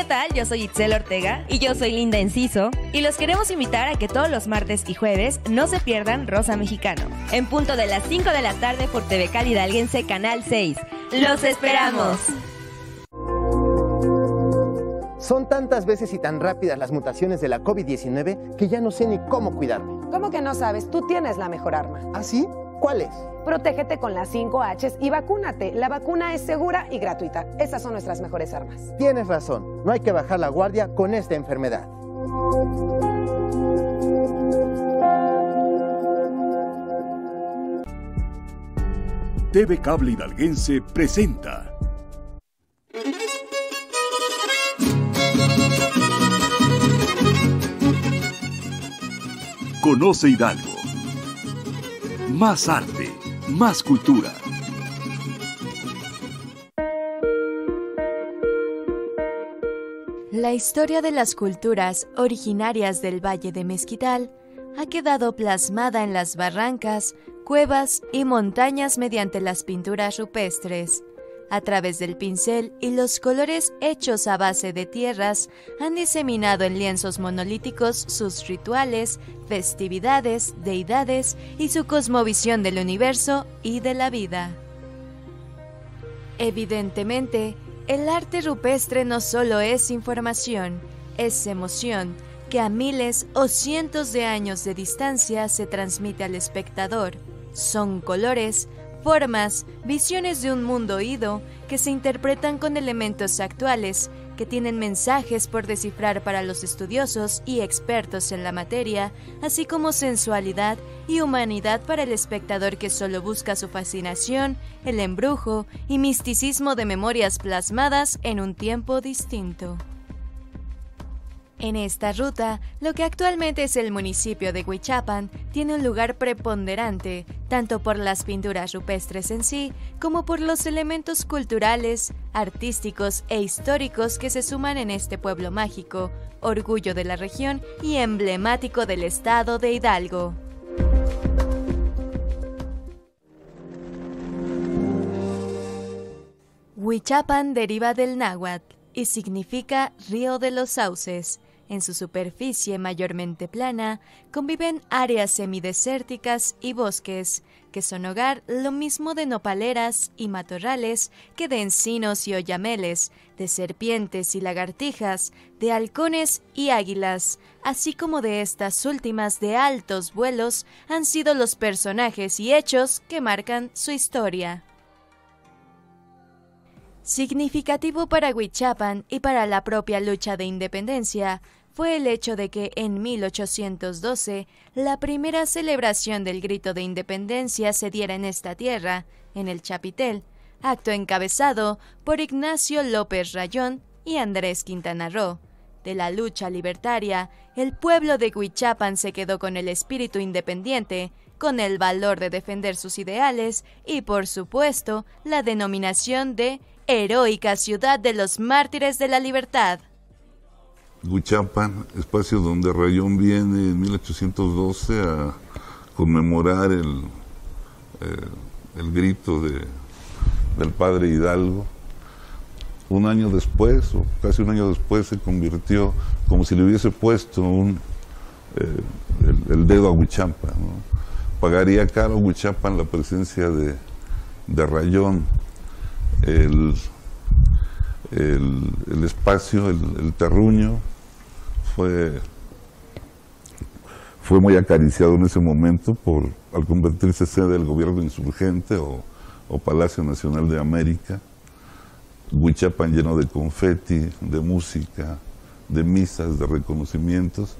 tal? Yo soy Itzel Ortega. Y yo soy Linda Enciso. Y los queremos invitar a que todos los martes y jueves no se pierdan Rosa Mexicano. En punto de las 5 de la tarde por TV Cali Hidalguense, Canal 6. ¡Los esperamos! Son tantas veces y tan rápidas las mutaciones de la COVID-19 que ya no sé ni cómo cuidarme. ¿Cómo que no sabes? Tú tienes la mejor arma. ¿Ah, sí? ¿Cuál es? Protégete con las 5 H's y vacúnate. La vacuna es segura y gratuita. Esas son nuestras mejores armas. Tienes razón. No hay que bajar la guardia con esta enfermedad. TV Cable Hidalguense presenta Conoce Hidalgo. Más arte, más cultura. La historia de las culturas originarias del Valle de Mezquital ha quedado plasmada en las barrancas, cuevas y montañas mediante las pinturas rupestres. A través del pincel y los colores hechos a base de tierras, han diseminado en lienzos monolíticos sus rituales, festividades, deidades y su cosmovisión del universo y de la vida. Evidentemente, el arte rupestre no solo es información, es emoción, que a miles o cientos de años de distancia se transmite al espectador. Son colores, formas, visiones de un mundo oído que se interpretan con elementos actuales, que tienen mensajes por descifrar para los estudiosos y expertos en la materia, así como sensualidad y humanidad para el espectador que solo busca su fascinación, el embrujo y misticismo de memorias plasmadas en un tiempo distinto. En esta ruta, lo que actualmente es el municipio de Huichapan tiene un lugar preponderante, tanto por las pinturas rupestres en sí, como por los elementos culturales, artísticos e históricos que se suman en este pueblo mágico, orgullo de la región y emblemático del estado de Hidalgo. Huichapan deriva del náhuatl y significa río de los sauces. En su superficie mayormente plana, conviven áreas semidesérticas y bosques, que son hogar lo mismo de nopaleras y matorrales que de encinos y oyameles, de serpientes y lagartijas, de halcones y águilas, así como de estas últimas de altos vuelos, han sido los personajes y hechos que marcan su historia. Significativo para Huichapan y para la propia lucha de independencia fue el hecho de que en 1812 la primera celebración del grito de independencia se diera en esta tierra, en el Chapitel, acto encabezado por Ignacio López Rayón y Andrés Quintana Roo. De la lucha libertaria, el pueblo de Huichapan se quedó con el espíritu independiente, con el valor de defender sus ideales y, por supuesto, la denominación de Heroica Ciudad de los Mártires de la Libertad. Huichapan, espacio donde Rayón viene en 1812 a conmemorar el grito del padre Hidalgo. Un año después, o casi un año después, se convirtió como si le hubiese puesto el dedo a Huichapan, ¿no? Pagaría caro Huichapan la presencia de Rayón. El espacio, el terruño, fue muy acariciado en ese momento al convertirse sede del gobierno insurgente o Palacio Nacional de América. Huichapan lleno de confeti, de música, de misas, de reconocimientos.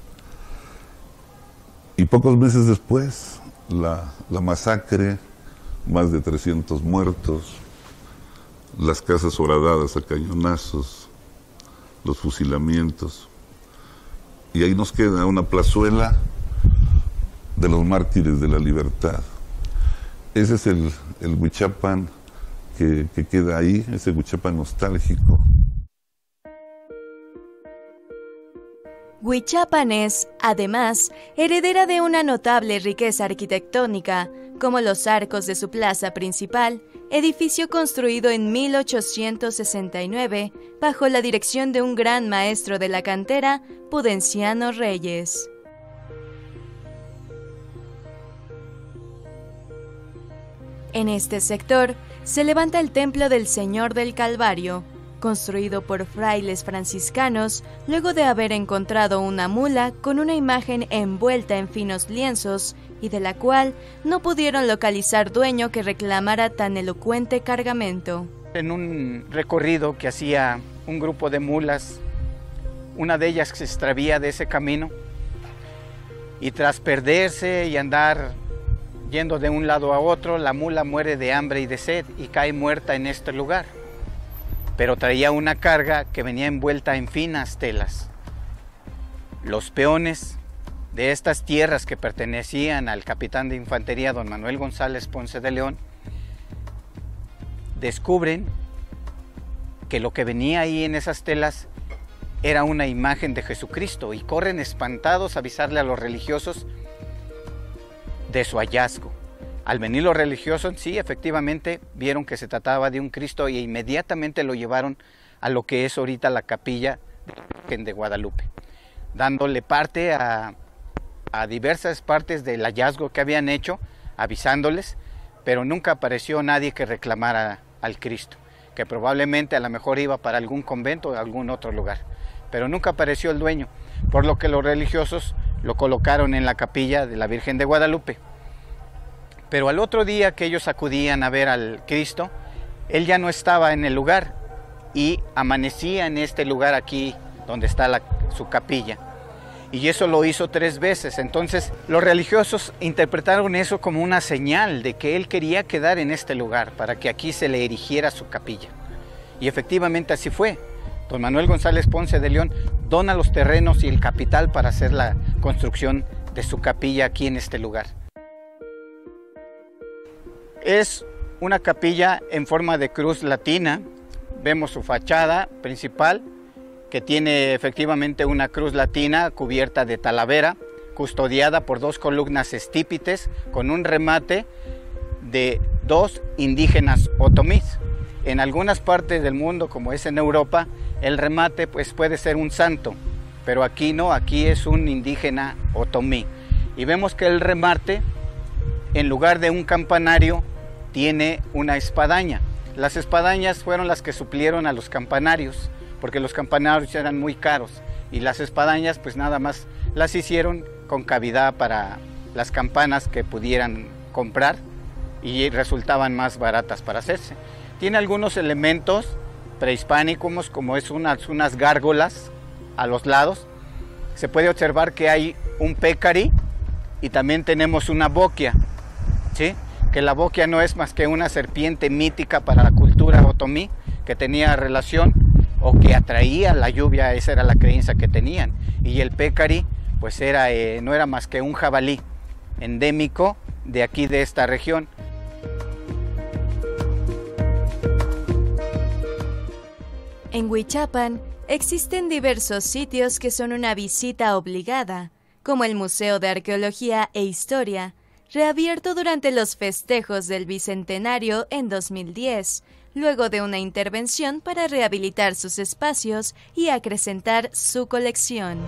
Y pocos meses después, la masacre, más de 300 muertos, las casas horadadas a cañonazos, los fusilamientos. Y ahí nos queda una plazuela de los mártires de la libertad. Ese es el Huichapan que queda ahí, ese Huichapan nostálgico. Huichapan es, además, heredera de una notable riqueza arquitectónica, como los arcos de su plaza principal, edificio construido en 1869 bajo la dirección de un gran maestro de la cantera, Pudenciano Reyes. En este sector se levanta el Templo del Señor del Calvario, construido por frailes franciscanos luego de haber encontrado una mula con una imagen envuelta en finos lienzos y de la cual no pudieron localizar dueño que reclamara tan elocuente cargamento. En un recorrido que hacía un grupo de mulas, una de ellas se extravía de ese camino y tras perderse y andar yendo de un lado a otro, la mula muere de hambre y de sed y cae muerta en este lugar. Pero traía una carga que venía envuelta en finas telas. Los peones de estas tierras que pertenecían al capitán de infantería, don Manuel González Ponce de León, descubren que lo que venía ahí en esas telas era una imagen de Jesucristo y corren espantados a avisarle a los religiosos de su hallazgo. Al venir los religiosos, sí, efectivamente, vieron que se trataba de un Cristo e inmediatamente lo llevaron a lo que es ahorita la capilla de Guadalupe, dándole parte a diversas partes del hallazgo que habían hecho, avisándoles, pero nunca apareció nadie que reclamara al Cristo, que probablemente a lo mejor iba para algún convento o algún otro lugar, pero nunca apareció el dueño, por lo que los religiosos lo colocaron en la capilla de la Virgen de Guadalupe. Pero al otro día que ellos acudían a ver al Cristo, él ya no estaba en el lugar y amanecía en este lugar aquí donde está su capilla. Y eso lo hizo 3 veces. Entonces los religiosos interpretaron eso como una señal de que él quería quedar en este lugar para que aquí se le erigiera su capilla. Y efectivamente así fue. Don Manuel González Ponce de León dona los terrenos y el capital para hacer la construcción de su capilla aquí en este lugar. Es una capilla en forma de cruz latina. Vemos su fachada principal, que tiene efectivamente una cruz latina cubierta de talavera, custodiada por 2 columnas estípites con un remate de 2 indígenas otomís. En algunas partes del mundo, como es en Europa, el remate pues puede ser un santo, pero aquí no, aquí es un indígena otomí. Y vemos que el remate, en lugar de un campanario, tiene una espadaña. Las espadañas fueron las que suplieron a los campanarios, porque los campanarios eran muy caros y las espadañas pues nada más las hicieron con cavidad para las campanas que pudieran comprar y resultaban más baratas para hacerse. Tiene algunos elementos prehispánicos como es unas gárgolas a los lados. Se puede observar que hay un pécari y también tenemos una boquia, ¿sí? Que la boquia no es más que una serpiente mítica para la cultura otomí que tenía relación o que atraía la lluvia, esa era la creencia que tenían. Y el pécari pues no era más que un jabalí endémico de aquí de esta región. En Huichapan existen diversos sitios que son una visita obligada, como el Museo de Arqueología e Historia, reabierto durante los festejos del Bicentenario en 2010, luego de una intervención para rehabilitar sus espacios y acrecentar su colección.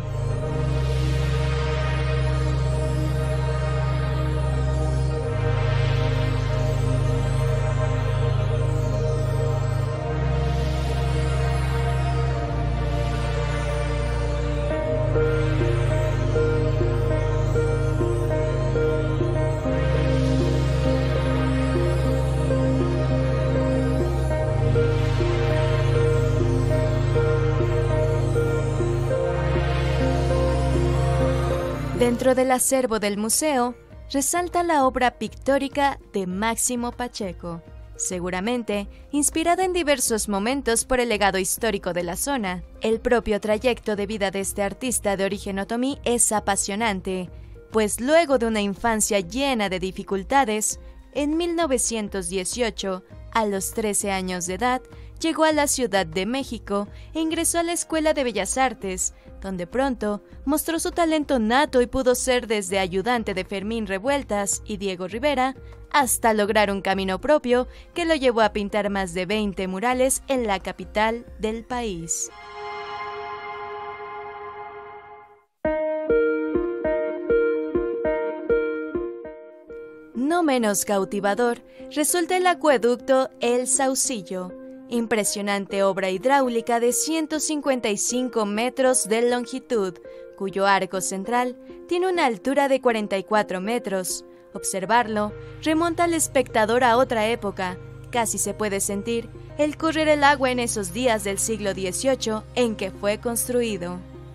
Dentro del acervo del museo, resalta la obra pictórica de Máximo Pacheco, seguramente inspirada en diversos momentos por el legado histórico de la zona. El propio trayecto de vida de este artista de origen otomí es apasionante, pues luego de una infancia llena de dificultades, en 1918, a los 13 años de edad, llegó a la Ciudad de México e ingresó a la Escuela de Bellas Artes, donde pronto mostró su talento nato y pudo ser desde ayudante de Fermín Revueltas y Diego Rivera hasta lograr un camino propio que lo llevó a pintar más de 20 murales en la capital del país. No menos cautivador resulta el acueducto El Saucillo, impresionante obra hidráulica de 155 metros de longitud, cuyo arco central tiene una altura de 44 metros. Observarlo remonta al espectador a otra época. Casi se puede sentir el correr el agua en esos días del siglo XVIII en que fue construido.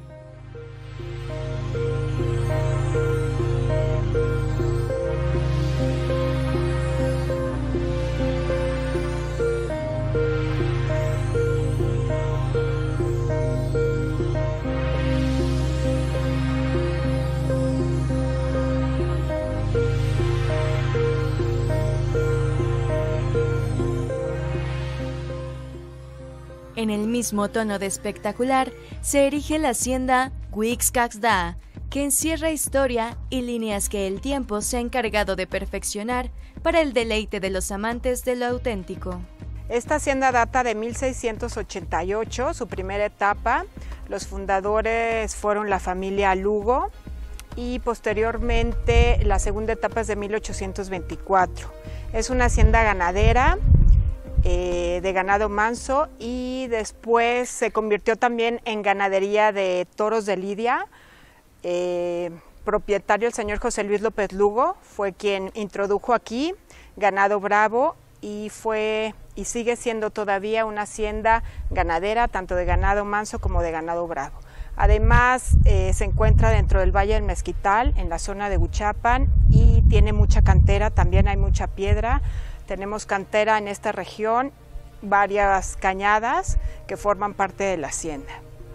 En el mismo tono de espectacular se erige la hacienda Cuixcaxtla, que encierra historia y líneas que el tiempo se ha encargado de perfeccionar para el deleite de los amantes de lo auténtico. Esta hacienda data de 1688, su primera etapa. Los fundadores fueron la familia Lugo y posteriormente la segunda etapa es de 1824. Es una hacienda ganadera, de ganado manso, y después se convirtió también en ganadería de toros de lidia. Propietario el señor José Luis López Lugo fue quien introdujo aquí ganado bravo y sigue siendo todavía una hacienda ganadera tanto de ganado manso como de ganado bravo. Además se encuentra dentro del Valle del Mezquital, en la zona de Huichapan, y tiene mucha cantera, también hay mucha piedra. Tenemos cantera en esta región, varias cañadas que forman parte de la hacienda.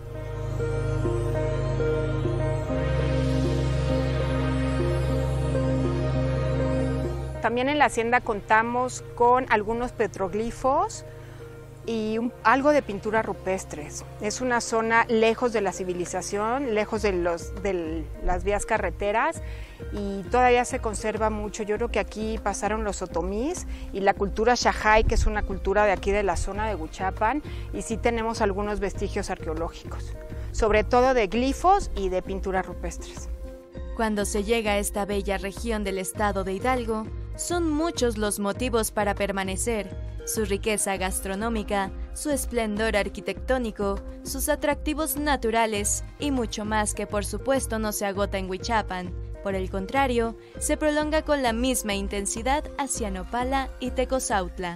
También en la hacienda contamos con algunos petroglifos y algo de pinturas rupestres. Es una zona lejos de la civilización, lejos de las vías carreteras, y todavía se conserva mucho. Yo creo que aquí pasaron los otomís y la cultura Xajay, que es una cultura de aquí de la zona de Huichapan, y sí tenemos algunos vestigios arqueológicos, sobre todo de glifos y de pinturas rupestres. Cuando se llega a esta bella región del estado de Hidalgo, son muchos los motivos para permanecer: su riqueza gastronómica, su esplendor arquitectónico, sus atractivos naturales y mucho más que por supuesto no se agota en Huichapan. Por el contrario, se prolonga con la misma intensidad hacia Nopala y Tecozautla.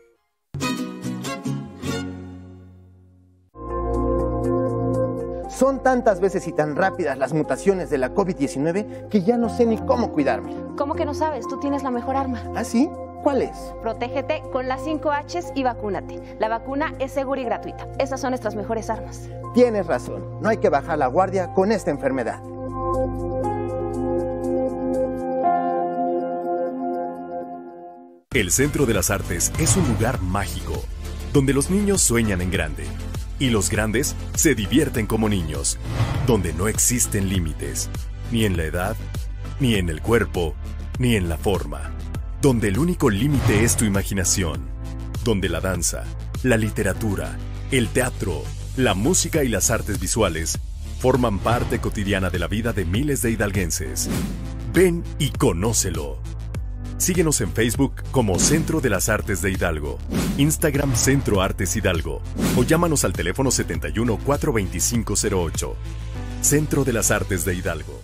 Son tantas veces y tan rápidas las mutaciones de la COVID-19 que ya no sé ni cómo cuidarme. ¿Cómo que no sabes? Tú tienes la mejor arma. ¿Ah, sí? ¿Cuál es? Protégete con las 5 H's y vacúnate. La vacuna es segura y gratuita. Esas son nuestras mejores armas. Tienes razón. No hay que bajar la guardia con esta enfermedad. El Centro de las Artes es un lugar mágico, donde los niños sueñan en grande y los grandes se divierten como niños, donde no existen límites, ni en la edad, ni en el cuerpo, ni en la forma, donde el único límite es tu imaginación, donde la danza, la literatura, el teatro, la música y las artes visuales forman parte cotidiana de la vida de miles de hidalguenses. Ven y conócelo. Síguenos en Facebook como Centro de las Artes de Hidalgo, Instagram Centro Artes Hidalgo, o llámanos al teléfono 71 425 08. Centro de las Artes de Hidalgo.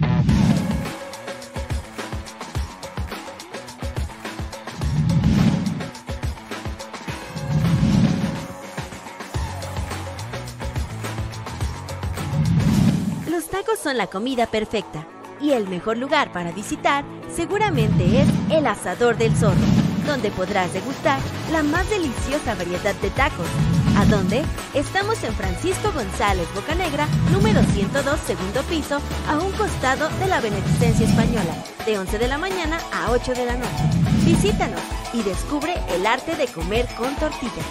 Los tacos son la comida perfecta. Y el mejor lugar para visitar seguramente es el Asador del Zorro, donde podrás degustar la más deliciosa variedad de tacos. ¿A dónde? Estamos en Francisco González Bocanegra, número 102, segundo piso, a un costado de la Beneficencia Española, de 11 de la mañana a 8 de la noche. Visítanos y descubre el arte de comer con tortilla.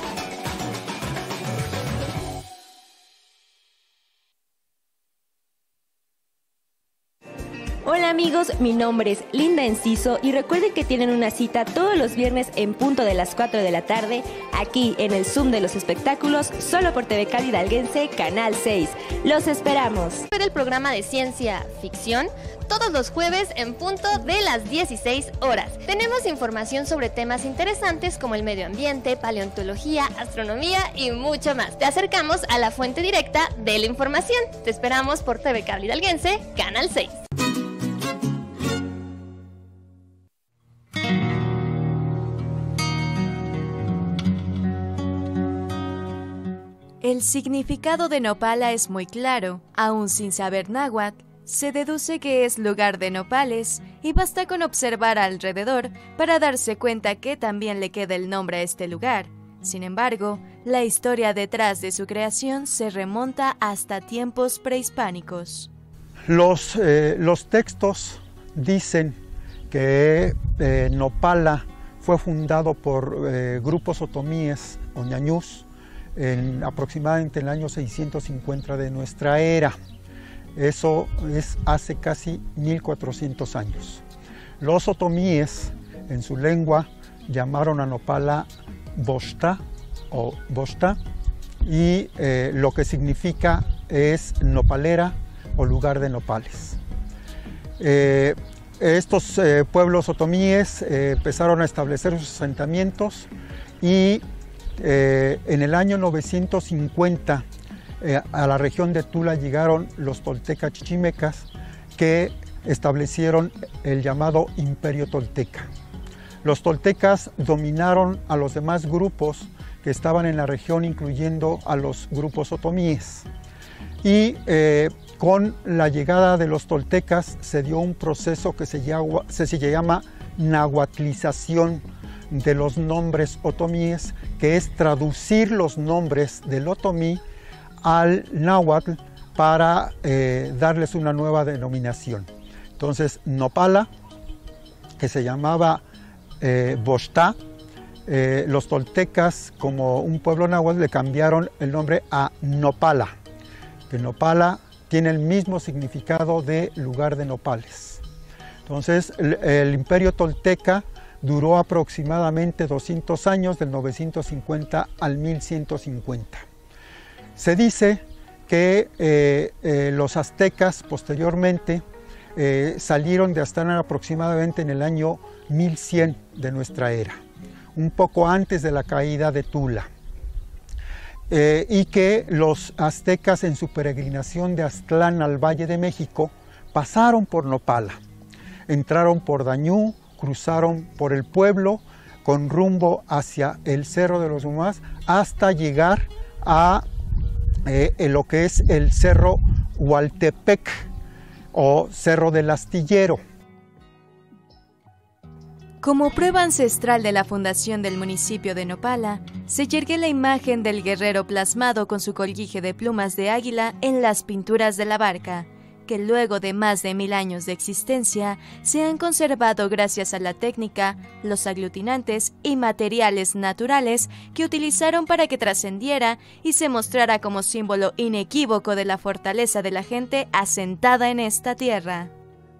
Hola amigos, mi nombre es Linda Enciso y recuerden que tienen una cita todos los viernes en punto de las 4 de la tarde, aquí en el Zoom de los espectáculos, solo por TV Cable Hidalguense, Canal 6. ¡Los esperamos! Ver el programa de ciencia ficción todos los jueves en punto de las 16 horas. Tenemos información sobre temas interesantes como el medio ambiente, paleontología, astronomía y mucho más. Te acercamos a la fuente directa de la información. Te esperamos por TV Cable Hidalguense, Canal 6. El significado de Nopala es muy claro. Aún sin saber náhuatl, se deduce que es lugar de nopales y basta con observar alrededor para darse cuenta que también le queda el nombre a este lugar. Sin embargo, la historia detrás de su creación se remonta hasta tiempos prehispánicos. Los textos dicen que Nopala fue fundado por grupos otomíes o ñañús aproximadamente en el año 650 de nuestra era. Eso es hace casi 1400 años. Los otomíes, en su lengua, llamaron a Nopala Boxtá o Boxtá, y lo que significa es nopalera o lugar de nopales. Estos pueblos otomíes empezaron a establecer sus asentamientos y en el año 950 a la región de Tula llegaron los toltecas chichimecas, que establecieron el llamado Imperio Tolteca. Los toltecas dominaron a los demás grupos que estaban en la región, incluyendo a los grupos otomíes. Y con la llegada de los toltecas se dio un proceso que se llama nahuatlización de los nombres otomíes, que es traducir los nombres del otomí al náhuatl para darles una nueva denominación. Entonces, Nopala, que se llamaba Boxtá, los toltecas, como un pueblo náhuatl, le cambiaron el nombre a Nopala, que Nopala tiene el mismo significado de lugar de nopales. Entonces, el imperio tolteca duró aproximadamente 200 años, del 950 al 1150. Se dice que los aztecas posteriormente salieron de Aztlán aproximadamente en el año 1100 de nuestra era, un poco antes de la caída de Tula, y que los aztecas en su peregrinación de Aztlán al Valle de México pasaron por Nopala, entraron por Dañú, cruzaron por el pueblo con rumbo hacia el Cerro de los Humás hasta llegar a lo que es el Cerro Hualtepec o Cerro del Astillero. Como prueba ancestral de la fundación del municipio de Nopala, se yergue la imagen del guerrero plasmado con su colguije de plumas de águila en las pinturas de la barca, que luego de más de 1000 años de existencia se han conservado gracias a la técnica, los aglutinantes y materiales naturales que utilizaron para que trascendiera y se mostrara como símbolo inequívoco de la fortaleza de la gente asentada en esta tierra.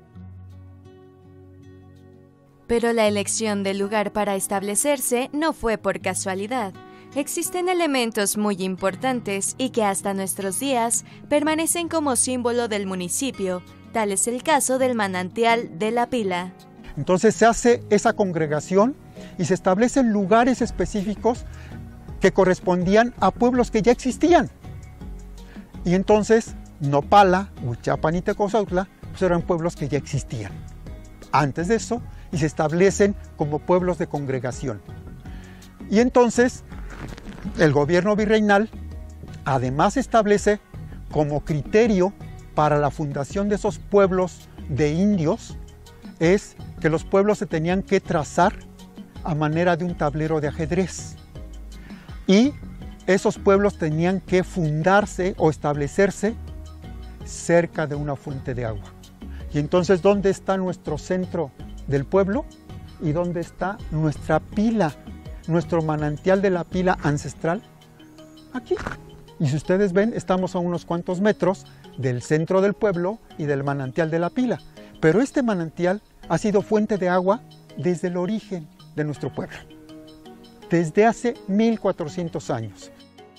Pero la elección del lugar para establecerse no fue por casualidad. Existen elementos muy importantes y que hasta nuestros días permanecen como símbolo del municipio. Tal es el caso del manantial de la Pila. Entonces se hace esa congregación y se establecen lugares específicos que correspondían a pueblos que ya existían. Y entonces Nopala, Huichapan y Tecozautla pues eran pueblos que ya existían antes de eso, y se establecen como pueblos de congregación. Y entonces el gobierno virreinal además establece como criterio para la fundación de esos pueblos de indios es que los pueblos se tenían que trazar a manera de un tablero de ajedrez, y esos pueblos tenían que fundarse o establecerse cerca de una fuente de agua. Y entonces, ¿dónde está nuestro centro del pueblo? ¿Y dónde está nuestra pila, nuestro manantial de la Pila ancestral? Aquí. Y si ustedes ven, estamos a unos cuantos metros del centro del pueblo y del manantial de la Pila. Pero este manantial ha sido fuente de agua desde el origen de nuestro pueblo, desde hace 1400 años.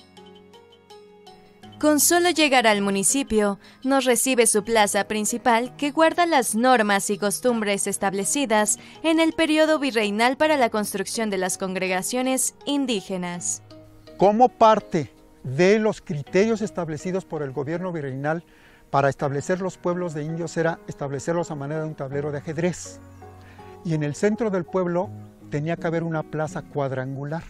Con solo llegar al municipio, nos recibe su plaza principal que guarda las normas y costumbres establecidas en el periodo virreinal para la construcción de las congregaciones indígenas. Como parte de los criterios establecidos por el gobierno virreinal para establecer los pueblos de indios era establecerlos a manera de un tablero de ajedrez. Y en el centro del pueblo tenía que haber una plaza cuadrangular.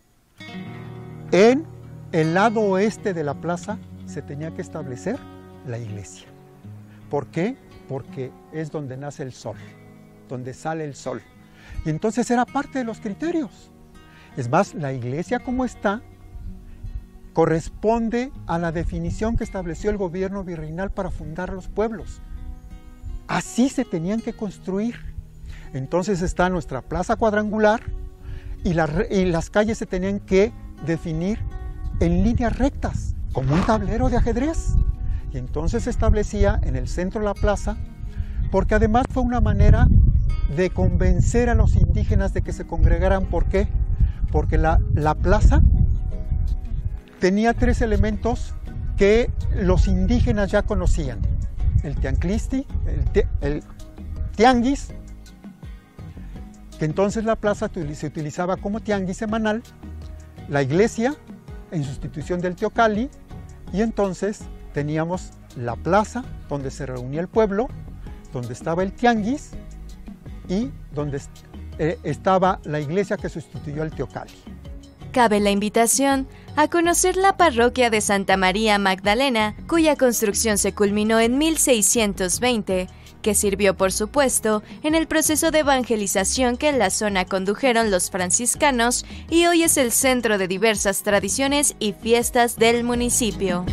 En el lado oeste de la plaza se tenía que establecer la iglesia. ¿Por qué? Porque es donde nace el sol, donde sale el sol. Y entonces era parte de los criterios. Es más, la iglesia como está corresponde a la definición que estableció el gobierno virreinal para fundar los pueblos. Así se tenían que construir. Entonces está nuestra plaza cuadrangular y las calles se tenían que definir en líneas rectas, como un tablero de ajedrez. Y entonces se establecía en el centro de la plaza, porque además fue una manera de convencer a los indígenas de que se congregaran. ¿Por qué? Porque la plaza tenía tres elementos que los indígenas ya conocían: el tianclisti, el tianguis, que entonces la plaza se utilizaba como tianguis semanal, la iglesia en sustitución del teocalli, y entonces teníamos la plaza donde se reunía el pueblo, donde estaba el tianguis y donde estaba la iglesia que sustituyó al teocalli. Cabe la invitación a conocer la parroquia de Santa María Magdalena, cuya construcción se culminó en 1620, que sirvió, por supuesto, en el proceso de evangelización que en la zona condujeron los franciscanos y hoy es el centro de diversas tradiciones y fiestas del municipio.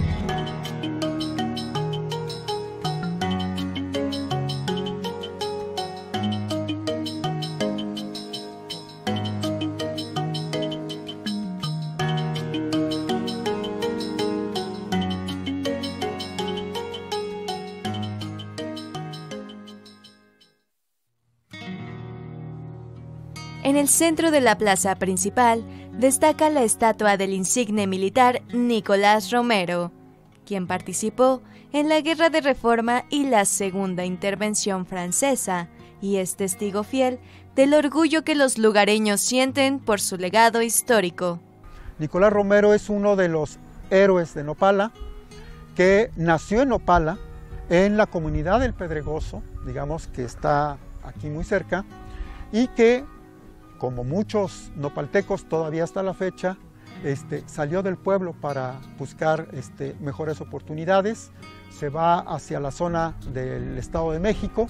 En el centro de la plaza principal destaca la estatua del insigne militar Nicolás Romero, quien participó en la Guerra de Reforma y la Segunda Intervención Francesa, y es testigo fiel del orgullo que los lugareños sienten por su legado histórico. Nicolás Romero es uno de los héroes de Nopala, que nació en Nopala, en la comunidad del Pedregoso, digamos que está aquí muy cerca, y que, como muchos nopaltecos todavía hasta la fecha, salió del pueblo para buscar mejores oportunidades, se va hacia la zona del Estado de México,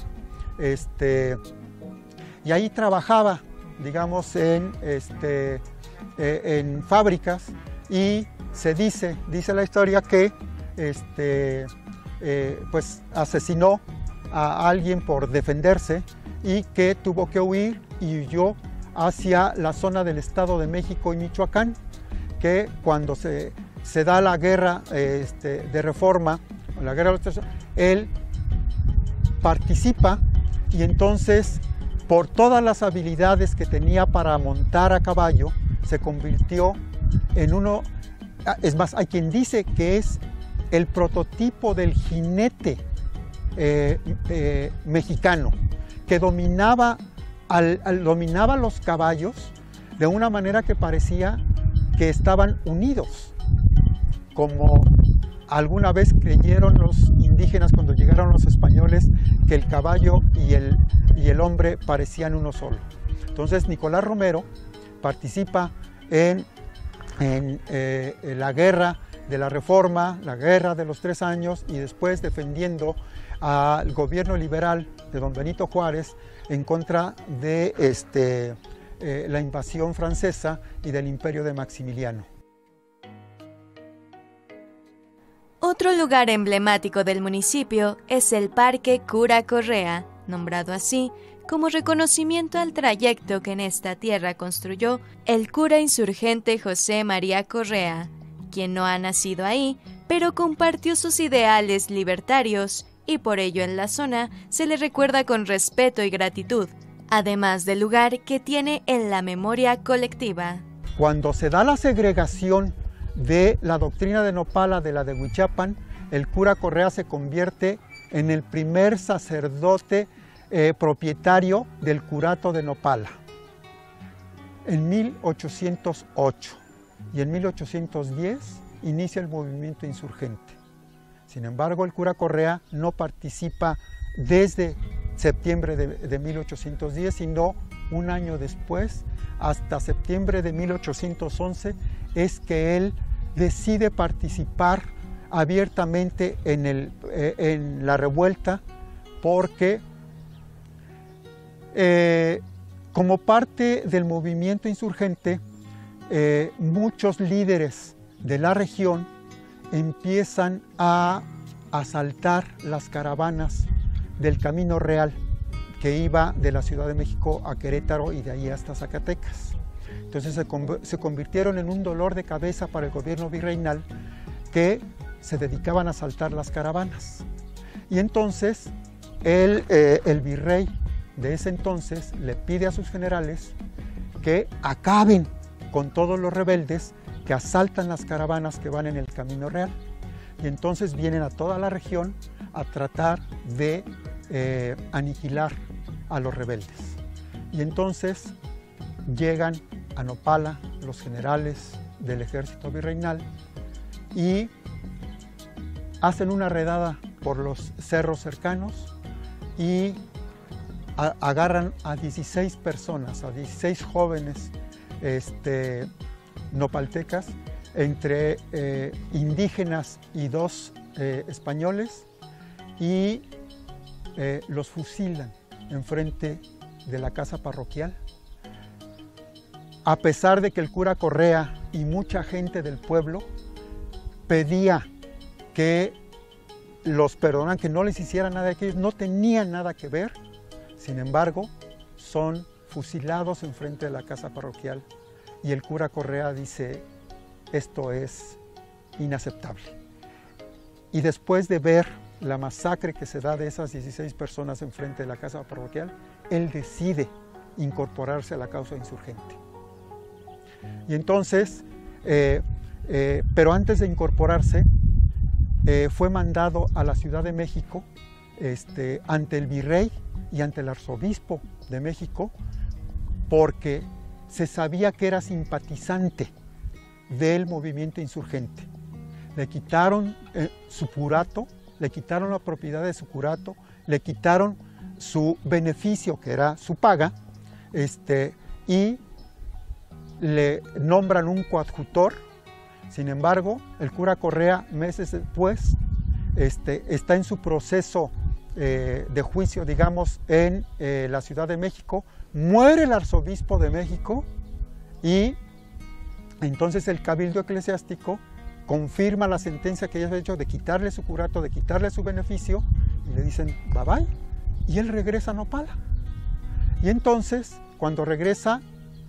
y ahí trabajaba, digamos, en fábricas, y se dice la historia que pues asesinó a alguien por defenderse y que tuvo que huir y huyó hacia la zona del Estado de México y Michoacán, que cuando se da la guerra de Reforma, la guerra de los Tercios, él participa, y entonces, por todas las habilidades que tenía para montar a caballo, se convirtió en uno, es más, hay quien dice que es el prototipo del jinete mexicano, que dominaba los caballos de una manera que parecía que estaban unidos, como alguna vez creyeron los indígenas cuando llegaron los españoles, que el caballo y el hombre parecían uno solo. Entonces Nicolás Romero participa en la guerra de la Reforma, la guerra de los 3 años, y después defendiendo al gobierno liberal de don Benito Juárez en contra de la invasión francesa y del imperio de Maximiliano. Otro lugar emblemático del municipio es el Parque Cura Correa, nombrado así como reconocimiento al trayecto que en esta tierra construyó el cura insurgente José María Correa, quien no ha nacido ahí, pero compartió sus ideales libertarios y por ello en la zona se le recuerda con respeto y gratitud, además del lugar que tiene en la memoria colectiva. Cuando se da la segregación de la doctrina de Nopala de la de Huichapan, el cura Correa se convierte en el primer sacerdote propietario del curato de Nopala en 1808, y en 1810 inicia el movimiento insurgente. Sin embargo, el cura Correa no participa desde septiembre de 1810, sino un año después, hasta septiembre de 1811, es que él decide participar abiertamente en la revuelta, porque como parte del movimiento insurgente, muchos líderes de la región empiezan a asaltar las caravanas del Camino Real que iba de la Ciudad de México a Querétaro y de ahí hasta Zacatecas. Entonces se convirtieron en un dolor de cabeza para el gobierno virreinal, que se dedicaban a asaltar las caravanas. Y entonces el virrey de ese entonces le pide a sus generales que acaben con todos los rebeldes que asaltan las caravanas que van en el Camino Real. Y entonces vienen a toda la región a tratar de aniquilar a los rebeldes. Y entonces llegan a Nopala los generales del ejército virreinal y hacen una redada por los cerros cercanos y agarran a 16 personas, a 16 jóvenes nopaltecas, entre indígenas y 2 españoles, y los fusilan enfrente de la casa parroquial. A pesar de que el cura Correa y mucha gente del pueblo pedía que los perdonaran, que no les hicieran nada, que ellos no tenían nada que ver, sin embargo, son fusilados enfrente de la casa parroquial, y el cura Correa dice: esto es inaceptable. Y después de ver la masacre que se da de esas 16 personas enfrente de la casa parroquial, él decide incorporarse a la causa insurgente. Y entonces, pero antes de incorporarse, fue mandado a la Ciudad de México ante el virrey y ante el arzobispo de México, porque se sabía que era simpatizante del movimiento insurgente. Le quitaron su curato, le quitaron la propiedad de su curato, le quitaron su beneficio, que era su paga, y le nombran un coadjutor. Sin embargo, el cura Correa, meses después, está en su proceso de juicio, digamos, en la Ciudad de México. Muere el arzobispo de México y entonces el cabildo eclesiástico confirma la sentencia que ellos habían hecho de quitarle su curato, de quitarle su beneficio, y le dicen bye bye, y él regresa a Nopala. Y entonces, cuando regresa,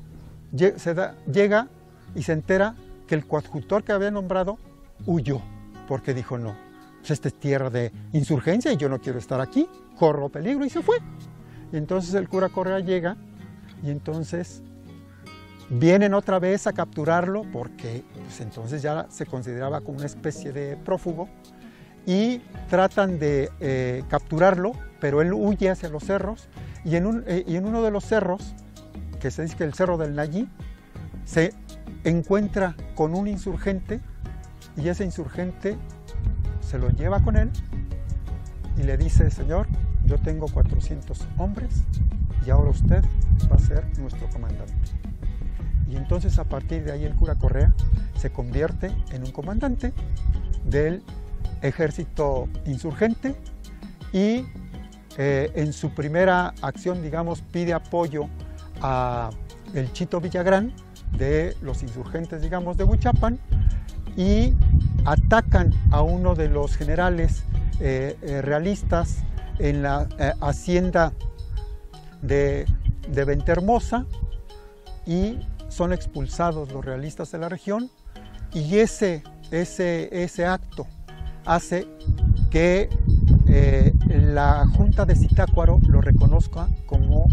llega y se entera que el coadjutor que había nombrado huyó, porque dijo: no, pues esta es tierra de insurgencia y yo no quiero estar aquí, corro peligro, y se fue. Y entonces el cura Correa llega, y entonces vienen otra vez a capturarlo, porque pues, entonces ya se consideraba como una especie de prófugo, y tratan de capturarlo, pero él huye hacia los cerros, y en uno de los cerros, que se dice que el Cerro del Nayí, se encuentra con un insurgente, y ese insurgente se lo lleva con él y le dice: señor, yo tengo 400 hombres y ahora usted va a ser nuestro comandante. Y entonces, a partir de ahí, el cura Correa se convierte en un comandante del ejército insurgente, y en su primera acción, digamos, pide apoyo a el Chito Villagrán de los insurgentes, digamos, de Huichapan, y atacan a uno de los generales realistas en la hacienda de Ventermosa, y son expulsados los realistas de la región, y ese acto hace que la Junta de Zitácuaro lo reconozca como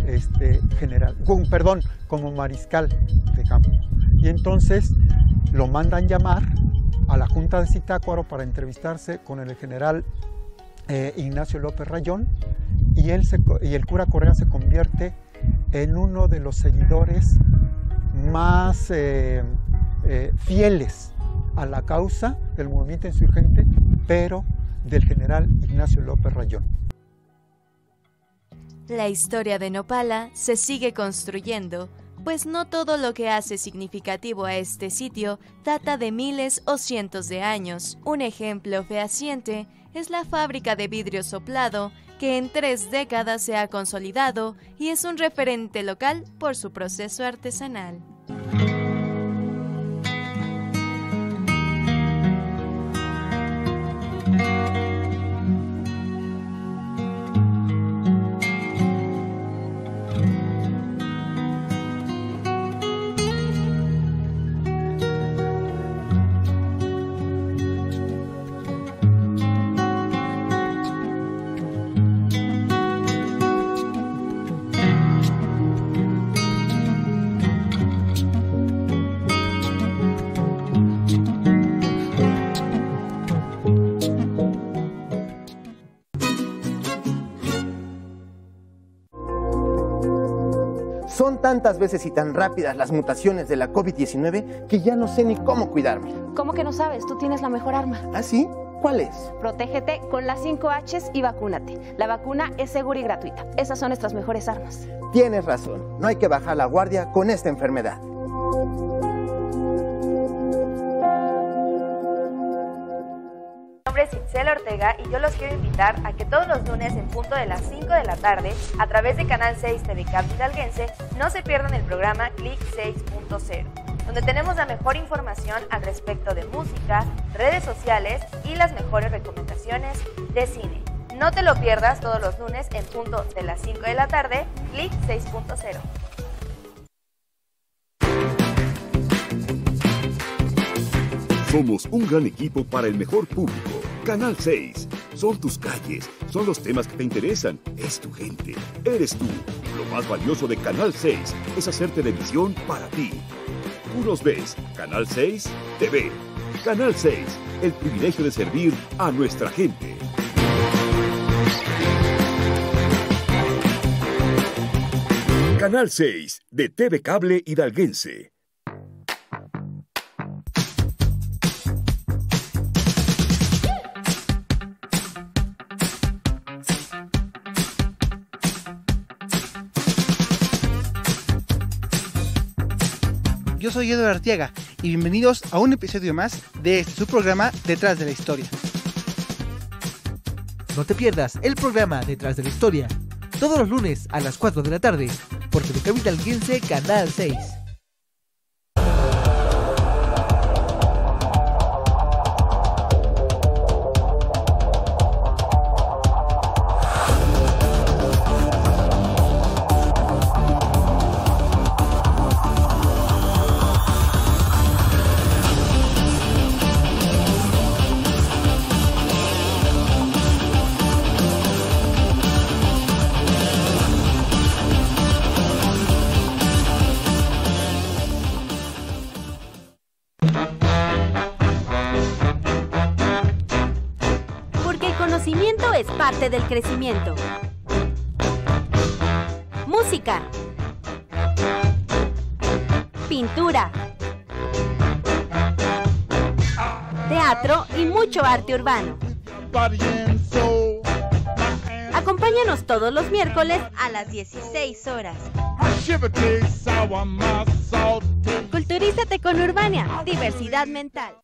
como mariscal de campo. Y entonces lo mandan llamar a la Junta de Zitácuaro para entrevistarse con el general Ignacio López Rayón, y el cura Correa se convierte en uno de los seguidores más fieles a la causa del movimiento insurgente, pero del general Ignacio López Rayón. La historia de Nopala se sigue construyendo, pues no todo lo que hace significativo a este sitio data de miles o cientos de años. Un ejemplo fehaciente es la fábrica de vidrio soplado, que en 3 décadas se ha consolidado y es un referente local por su proceso artesanal. Son tantas veces y tan rápidas las mutaciones de la COVID-19 que ya no sé ni cómo cuidarme. ¿Cómo que no sabes? Tú tienes la mejor arma. ¿Ah, sí? ¿Cuál es? Protégete con las 5 H's y vacúnate. La vacuna es segura y gratuita. Esas son nuestras mejores armas. Tienes razón. No hay que bajar la guardia con esta enfermedad. Mi nombre es Itzel Ortega y yo los quiero invitar a que todos los lunes en punto de las 5 de la tarde, a través de Canal 6 TV Cable Hidalguense, no se pierdan el programa Click 6.0, donde tenemos la mejor información al respecto de música, redes sociales y las mejores recomendaciones de cine. No te lo pierdas todos los lunes en punto de las 5 de la tarde, Click 6.0. Somos un gran equipo para el mejor público. Canal 6. Son tus calles, son los temas que te interesan, es tu gente, eres tú. Lo más valioso de Canal 6 es hacer televisión para ti. Tú nos ves. Canal 6 TV. Canal 6. El privilegio de servir a nuestra gente. Canal 6 de TV Cable Hidalguense. Yo soy Eduardo Arteaga y bienvenidos a un episodio más de su programa Detrás de la Historia. No te pierdas el programa Detrás de la Historia, todos los lunes a las 4 de la tarde, por TV Cable Hidalguense Canal 6. Es parte del crecimiento. Música, pintura, teatro y mucho arte urbano. Acompáñanos todos los miércoles a las 16 horas. Culturízate con Urbania, diversidad mental.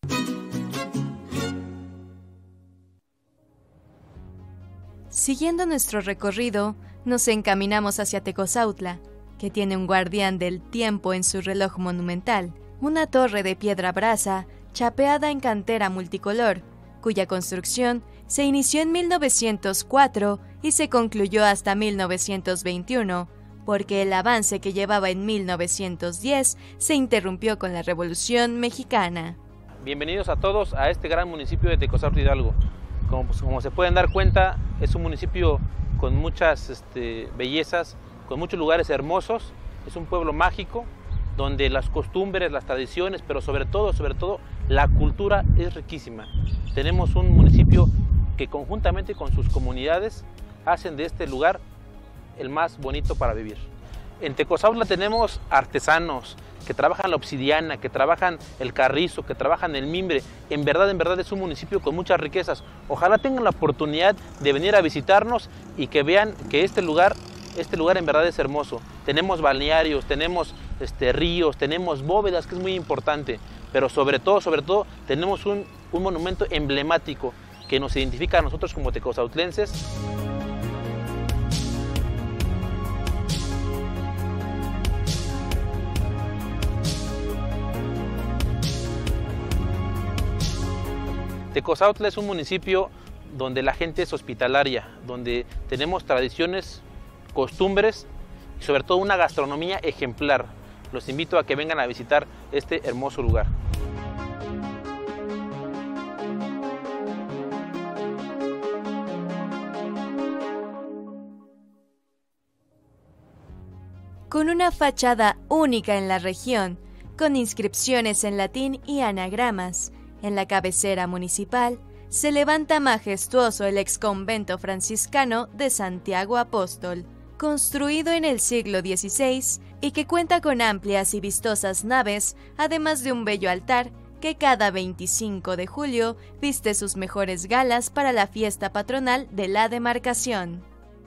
Siguiendo nuestro recorrido, nos encaminamos hacia Tecozautla, que tiene un guardián del tiempo en su reloj monumental, una torre de piedra brasa chapeada en cantera multicolor, cuya construcción se inició en 1904 y se concluyó hasta 1921, porque el avance que llevaba en 1910 se interrumpió con la Revolución Mexicana. Bienvenidos a todos a este gran municipio de Tecozautla Hidalgo. Como se pueden dar cuenta, es un municipio con muchas bellezas, con muchos lugares hermosos. Es un pueblo mágico donde las costumbres, las tradiciones, pero sobre todo la cultura es riquísima. Tenemos un municipio que conjuntamente con sus comunidades hacen de este lugar el más bonito para vivir. En Tecozautla tenemos artesanos que trabajan la obsidiana, que trabajan el carrizo, que trabajan el mimbre. En verdad es un municipio con muchas riquezas. Ojalá tengan la oportunidad de venir a visitarnos y que vean que este lugar en verdad es hermoso. Tenemos balnearios, tenemos ríos, tenemos bóvedas, que es muy importante, pero sobre todo tenemos un monumento emblemático que nos identifica a nosotros como tecozautlenses. Tecozautla es un municipio donde la gente es hospitalaria, donde tenemos tradiciones, costumbres y sobre todo una gastronomía ejemplar. Los invito a que vengan a visitar este hermoso lugar. Con una fachada única en la región, con inscripciones en latín y anagramas, en la cabecera municipal se levanta majestuoso el exconvento franciscano de Santiago Apóstol, construido en el siglo XVI y que cuenta con amplias y vistosas naves, además de un bello altar que cada 25 de julio viste sus mejores galas para la fiesta patronal de la demarcación.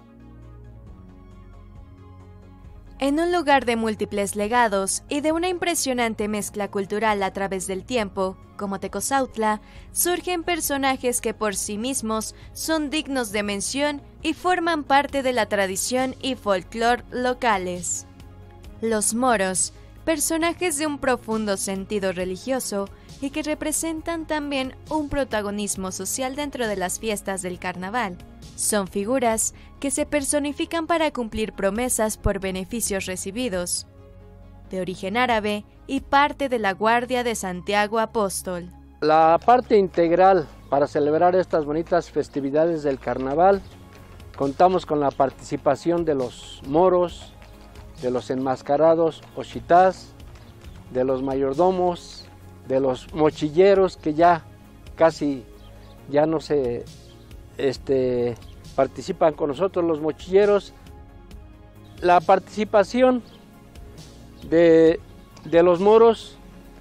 En un lugar de múltiples legados y de una impresionante mezcla cultural a través del tiempo, como Tecozautla, surgen personajes que por sí mismos son dignos de mención y forman parte de la tradición y folclore locales. Los moros, personajes de un profundo sentido religioso y que representan también un protagonismo social dentro de las fiestas del carnaval. Son figuras que se personifican para cumplir promesas por beneficios recibidos, de origen árabe y parte de la Guardia de Santiago Apóstol. La parte integral para celebrar estas bonitas festividades del carnaval, contamos con la participación de los moros, de los enmascarados oshitás, de los mayordomos, de los mochilleros que ya casi ya no se participan con nosotros, los mochilleros. La participación de los moros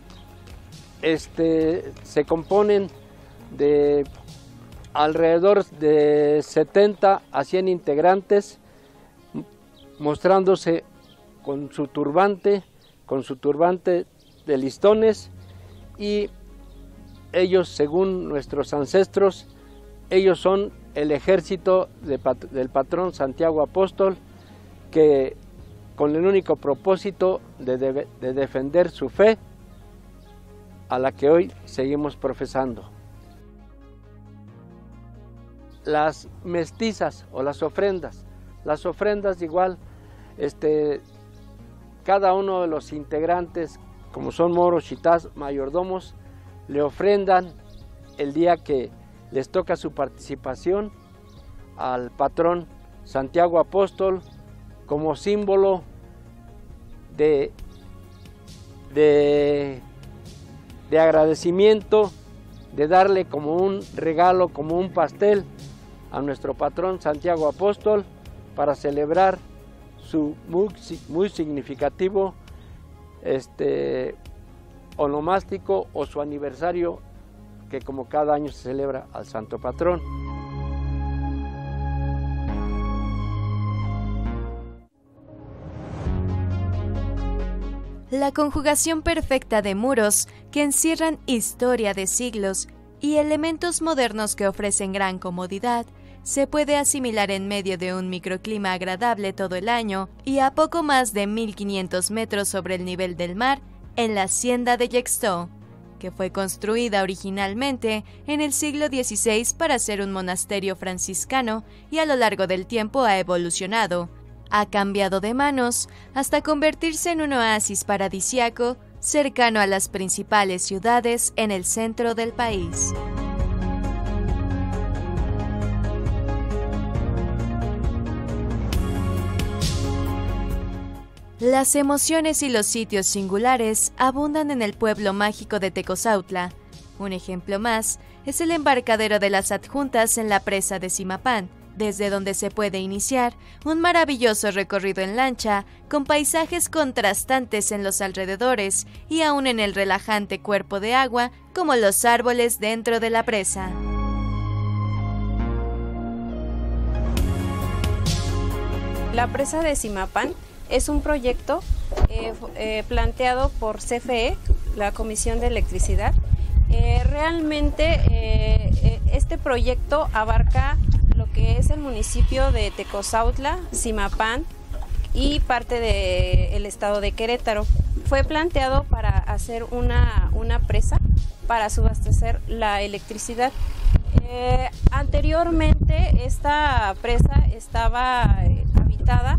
se componen de alrededor de 70 a 100 integrantes, mostrándose con su turbante de listones, y ellos, según nuestros ancestros, ellos son el ejército del patrón Santiago Apóstol, que con el único propósito de defender su fe, a la que hoy seguimos profesando. Las mestizas o las ofrendas igual, cada uno de los integrantes, como son moros, chitás, mayordomos, le ofrendan el día que les toca su participación al patrón Santiago Apóstol, como símbolo de agradecimiento, de darle como un regalo, como un pastel a nuestro patrón Santiago Apóstol, para celebrar su muy significativo onomástico o su aniversario, que como cada año se celebra al santo patrón. La conjugación perfecta de muros que encierran historia de siglos y elementos modernos que ofrecen gran comodidad se puede asimilar en medio de un microclima agradable todo el año y a poco más de 1500 metros sobre el nivel del mar en la hacienda de Yextó, que fue construida originalmente en el siglo XVI para ser un monasterio franciscano y a lo largo del tiempo ha evolucionado. Ha cambiado de manos hasta convertirse en un oasis paradisiaco cercano a las principales ciudades en el centro del país. Las emociones y los sitios singulares abundan en el pueblo mágico de Tecozautla. Un ejemplo más es el embarcadero de las adjuntas en la presa de Zimapán, desde donde se puede iniciar un maravilloso recorrido en lancha con paisajes contrastantes en los alrededores y aún en el relajante cuerpo de agua como los árboles dentro de la presa. La presa de Zimapán es un proyecto planteado por CFE, la Comisión de Electricidad. Realmente este proyecto abarca lo que es el municipio de Tecozautla, Zimapán y parte del estado de Querétaro. Fue planteado para hacer una presa para subastecer la electricidad. Anteriormente esta presa estaba habitada,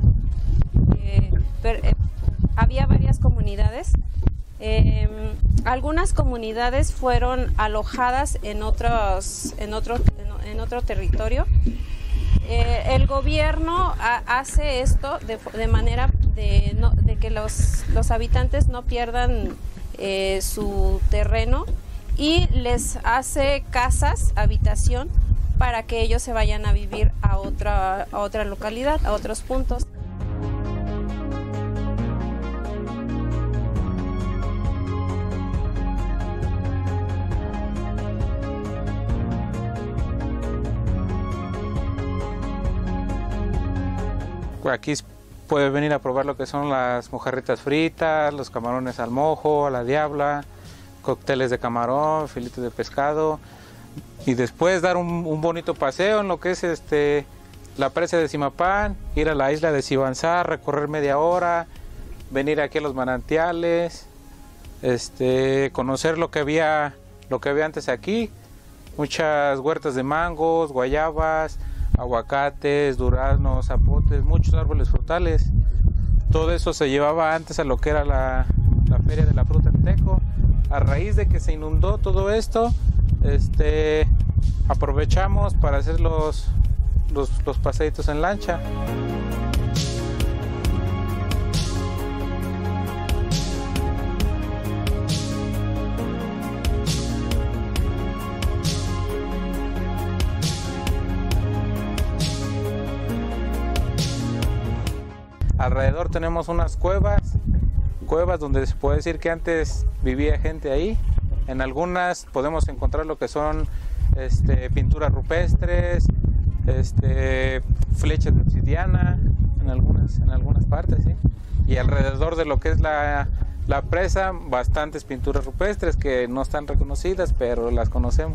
había varias comunidades. Algunas comunidades fueron alojadas en otro territorio. El gobierno hace esto de manera de que los habitantes no pierdan su terreno y les hace casas, habitación, para que ellos se vayan a vivir a otra localidad, a otros puntos. Aquí puede venir a probar lo que son las mojarritas fritas, los camarones al mojo, a la diabla, cócteles de camarón, filetes de pescado, y después dar un bonito paseo en lo que es la presa de Zimapán, ir a la isla de Zibanzá, recorrer media hora, venir aquí a los manantiales, conocer lo que había antes aquí, muchas huertas de mangos, guayabas, aguacates, duraznos, zapotes, muchos árboles frutales. Todo eso se llevaba antes a lo que era la feria de la fruta en Teco. A raíz de que se inundó todo esto, aprovechamos para hacer los paseitos en lancha. Alrededor tenemos unas cuevas donde se puede decir que antes vivía gente ahí. En algunas podemos encontrar lo que son pinturas rupestres, flechas de obsidiana, en algunas partes, ¿sí? Y alrededor de lo que es la presa, bastantes pinturas rupestres que no están reconocidas, pero las conocemos.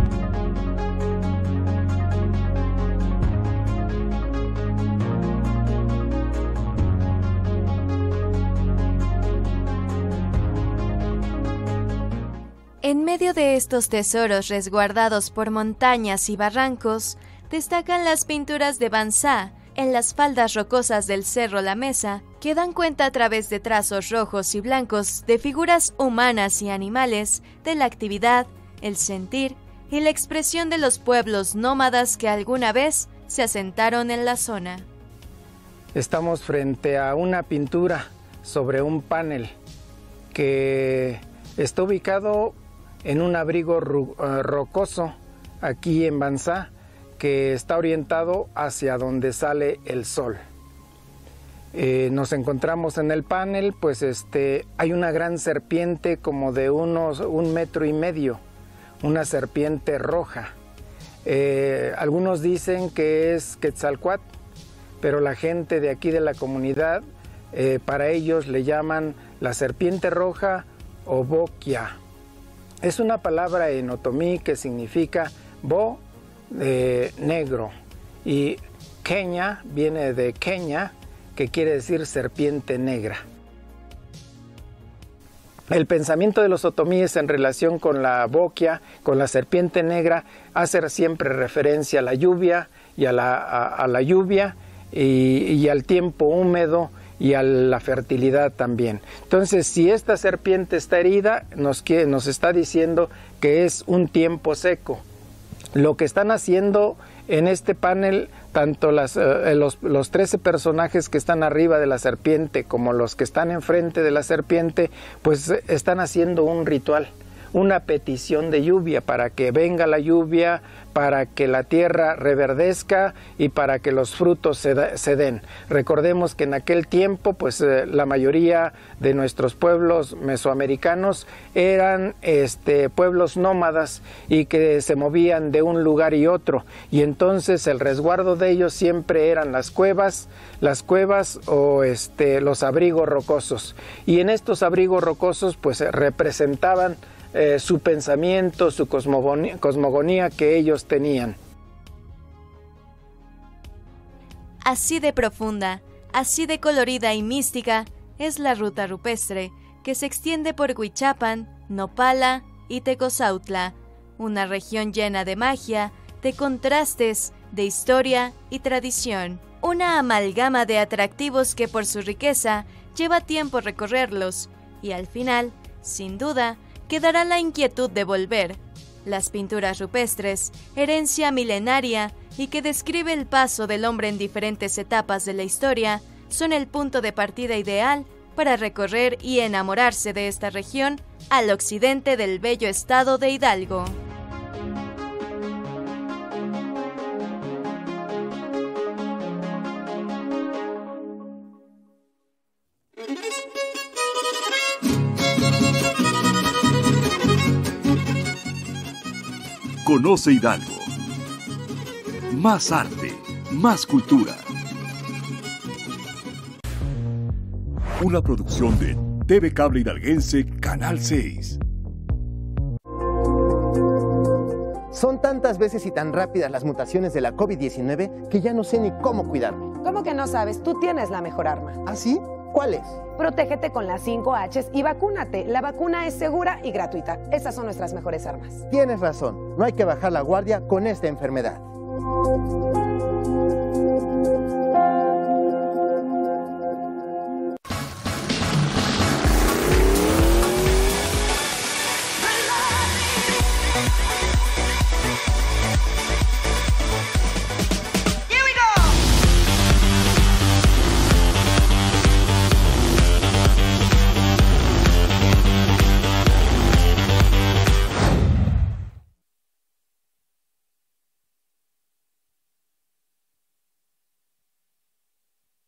En medio de estos tesoros resguardados por montañas y barrancos, destacan las pinturas de Banzá en las faldas rocosas del Cerro La Mesa, que dan cuenta a través de trazos rojos y blancos de figuras humanas y animales, de la actividad, el sentir y la expresión de los pueblos nómadas que alguna vez se asentaron en la zona. Estamos frente a una pintura sobre un panel que está ubicado en un abrigo rocoso aquí en Banzá, que está orientado hacia donde sale el sol. Nos encontramos en el panel, pues hay una gran serpiente como de unos 1,5 metros, una serpiente roja. Algunos dicen que es Quetzalcóatl, pero la gente de aquí de la comunidad, para ellos le llaman la serpiente roja o boquia. Es una palabra en otomí que significa bo, negro, y queña viene de queña, que quiere decir serpiente negra. El pensamiento de los otomíes en relación con la boquia, con la serpiente negra, hace siempre referencia a la lluvia y a la lluvia y al tiempo húmedo y a la fertilidad también. Entonces, si esta serpiente está herida, nos está diciendo que es un tiempo seco. Lo que están haciendo en este panel, tanto los 13 personajes que están arriba de la serpiente como los que están enfrente de la serpiente, pues están haciendo un ritual, una petición de lluvia, para que venga la lluvia, para que la tierra reverdezca y para que los frutos se den. Recordemos que en aquel tiempo, pues la mayoría de nuestros pueblos mesoamericanos eran pueblos nómadas y que se movían de un lugar y otro, y entonces el resguardo de ellos siempre eran las cuevas o los abrigos rocosos, y en estos abrigos rocosos pues representaban su pensamiento, su cosmogonía que ellos tenían. Así de profunda, así de colorida y mística es la ruta rupestre que se extiende por Huichapan, Nopala y Tecozautla, una región llena de magia, de contrastes, de historia y tradición. Una amalgama de atractivos que por su riqueza lleva tiempo recorrerlos y al final, sin duda, quedará la inquietud de volver. Las pinturas rupestres, herencia milenaria y que describe el paso del hombre en diferentes etapas de la historia, son el punto de partida ideal para recorrer y enamorarse de esta región al occidente del bello estado de Hidalgo. Conoce Hidalgo. Más arte, más cultura. Una producción de TV Cable Hidalguense, Canal 6. Son tantas veces y tan rápidas las mutaciones de la COVID-19 que ya no sé ni cómo cuidarme. ¿Cómo que no sabes? Tú tienes la mejor arma. ¿Ah, sí? ¿Cuál es? Protégete con las 5 H's y vacúnate. La vacuna es segura y gratuita. Esas son nuestras mejores armas. Tienes razón. No hay que bajar la guardia con esta enfermedad.